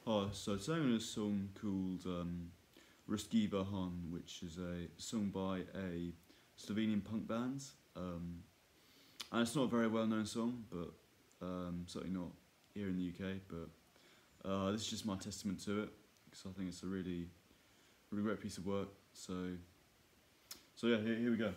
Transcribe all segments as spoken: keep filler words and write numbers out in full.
Hi, so today I'm doing a song called um, Ruski Vohun, which is a song by a Slovenian punk band. Um, and it's not a very well known song, but um, certainly not here in the U K, but uh, this is just my testament to it, because I think it's a really, really great piece of work. So, so yeah, here, here we go.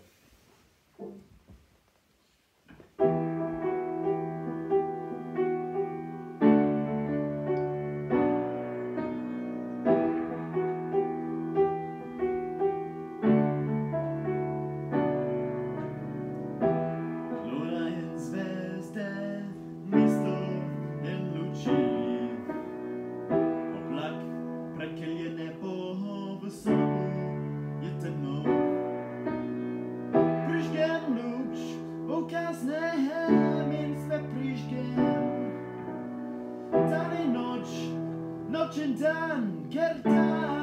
Noć en dan, ker dan